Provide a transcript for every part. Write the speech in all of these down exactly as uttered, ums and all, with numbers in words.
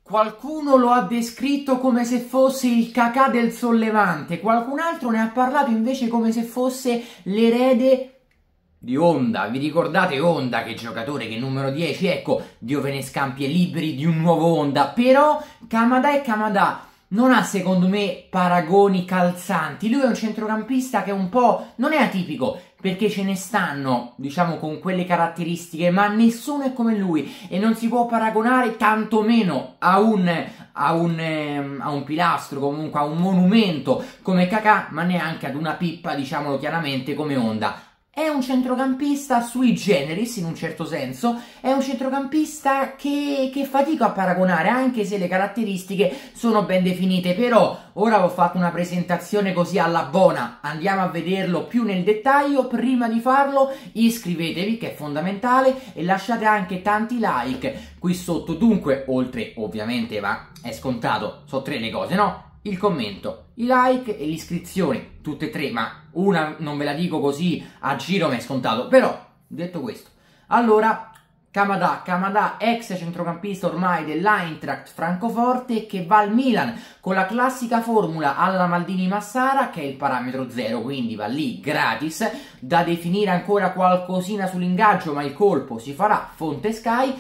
Qualcuno lo ha descritto come se fosse il cacà del sollevante, qualcun altro ne ha parlato invece come se fosse l'erede di Honda. Vi ricordate Honda, che giocatore, che numero dieci? Ecco, Dio ve ne scampi e liberi di un nuovo Honda. Però Kamada è Kamada. Non ha, secondo me, paragoni calzanti. Lui è un centrocampista che un po' non è atipico, perché ce ne stanno, diciamo, con quelle caratteristiche, ma nessuno è come lui e non si può paragonare tantomeno a un, a un, ehm, a un pilastro, comunque a un monumento come Kakà, ma neanche ad una pippa, diciamolo chiaramente, come Honda. È un centrocampista sui generis, in un certo senso, è un centrocampista che, che fatico a paragonare, anche se le caratteristiche sono ben definite. Però ora ho fatto una presentazione così alla buona, andiamo a vederlo più nel dettaglio. Prima di farlo iscrivetevi, che è fondamentale, e lasciate anche tanti like qui sotto. Dunque, oltre ovviamente, va, è scontato, sono tre le cose, no? Il commento, i like e l'iscrizione, tutte e tre, ma una non ve la dico così a giro, ma è scontato. Però, detto questo, allora, Kamada, Kamada, ex centrocampista ormai dell'Eintracht Francoforte, che va al Milan con la classica formula alla Maldini Massara, che è il parametro zero, quindi va lì gratis, da definire ancora qualcosina sull'ingaggio, ma il colpo si farà fonte Sky.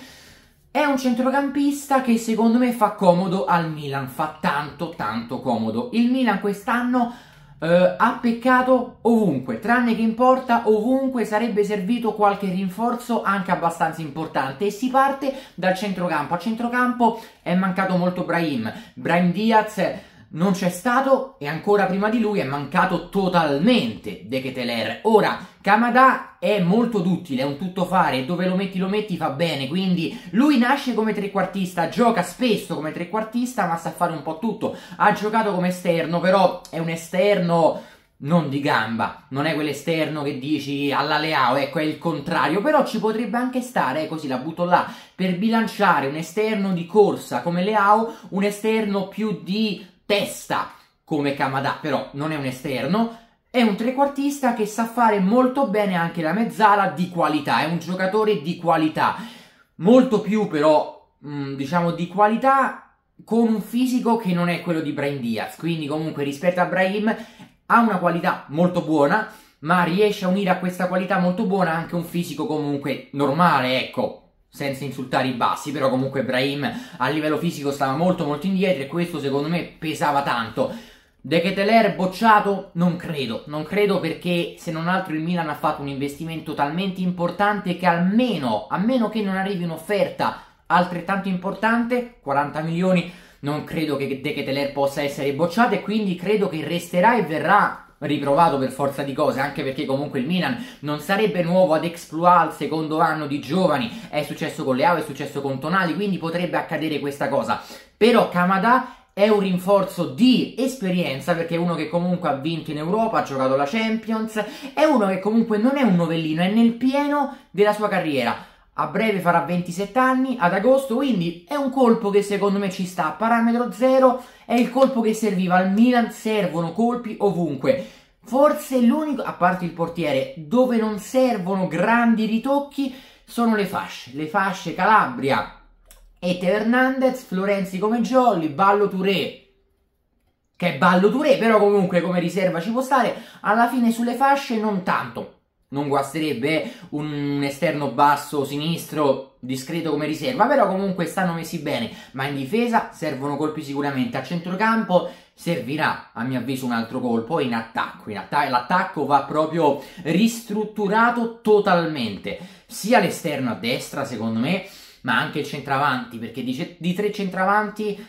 È un centrocampista che secondo me fa comodo al Milan, fa tanto tanto comodo. Il Milan quest'anno eh, ha peccato ovunque, tranne che in porta ovunque sarebbe servito qualche rinforzo anche abbastanza importante, e si parte dal centrocampo. A centrocampo è mancato molto Brahim, Brahim Diaz non c'è stato, e ancora prima di lui è mancato totalmente De Ketelaere. Ora, Kamada è molto duttile, è un tuttofare, dove lo metti lo metti fa bene, quindi lui nasce come trequartista, gioca spesso come trequartista, ma sa fare un po' tutto. Ha giocato come esterno, però è un esterno non di gamba, non è quell'esterno che dici alla Leao, ecco, è il contrario. Però ci potrebbe anche stare, eh, così la butto là, per bilanciare un esterno di corsa come Leao, un esterno più di testa come Kamada. Però non è un esterno, è un trequartista che sa fare molto bene anche la mezzala di qualità, è un giocatore di qualità, molto più però, mh, diciamo, di qualità, con un fisico che non è quello di Brahim Diaz, quindi comunque rispetto a Brahim ha una qualità molto buona, ma riesce a unire a questa qualità molto buona anche un fisico comunque normale, ecco, senza insultare i bassi. Però comunque Brahim a livello fisico stava molto molto indietro, e questo secondo me pesava tanto. De Ketelaere bocciato? Non credo, non credo, perché se non altro il Milan ha fatto un investimento talmente importante che almeno, a meno che non arrivi un'offerta altrettanto importante, quaranta milioni, non credo che De Ketelaere possa essere bocciato, e quindi credo che resterà e verrà riprovato per forza di cose, anche perché comunque il Milan non sarebbe nuovo ad exploit al secondo anno di giovani. È successo con Leao, è successo con Tonali, quindi potrebbe accadere questa cosa. Però Kamada è un rinforzo di esperienza, perché è uno che comunque ha vinto in Europa, ha giocato la Champions, è uno che comunque non è un novellino, è nel pieno della sua carriera. A breve farà ventisette anni, ad agosto, quindi è un colpo che secondo me ci sta. Parametro zero, è il colpo che serviva al Milan, servono colpi ovunque. Forse l'unico, a parte il portiere, dove non servono grandi ritocchi sono le fasce. Le fasce Calabria e Teo Hernandez, Florenzi come Jolly, Ballo Touré, che è Ballo Touré, però comunque come riserva ci può stare. Alla fine sulle fasce non tanto. Non guasterebbe eh? un esterno basso sinistro discreto come riserva, però comunque stanno messi bene. Ma in difesa servono colpi sicuramente. A centrocampo servirà, a mio avviso, un altro colpo. E in attacco, in atta- l'attacco va proprio ristrutturato totalmente, sia l'esterno a destra secondo me, ma anche il centravanti, perché di, di tre centravanti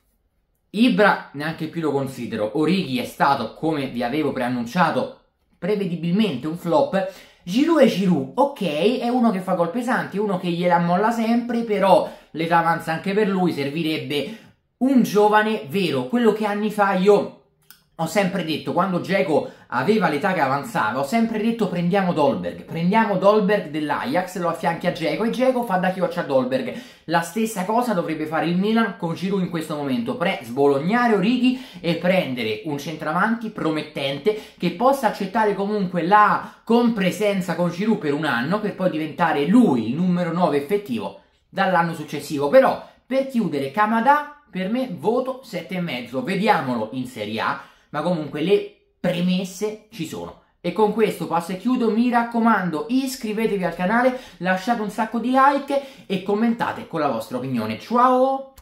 Ibra neanche più lo considero. Origi è stato, come vi avevo preannunciato, prevedibilmente un flop. Giroud è Giroud, ok, è uno che fa gol pesanti, uno che gliela molla sempre, però l'età avanza anche per lui, servirebbe un giovane vero, quello che anni fa io ho sempre detto, quando Dzeko aveva l'età che avanzava, ho sempre detto prendiamo Dolberg, prendiamo Dolberg dell'Ajax, lo affianchi a Dzeko, e Dzeko fa da chioccia a Dolberg. La stessa cosa dovrebbe fare il Milan con Giroud in questo momento, pre sbolognare Origi e prendere un centravanti promettente che possa accettare comunque la compresenza con Giroud per un anno, per poi diventare lui il numero nove effettivo dall'anno successivo. Però Per chiudere, Kamada, per me voto sette e mezzo. Vediamolo in Serie A, ma comunque le premesse ci sono. E con questo passo e chiudo, mi raccomando, iscrivetevi al canale, lasciate un sacco di like e commentate con la vostra opinione. Ciao!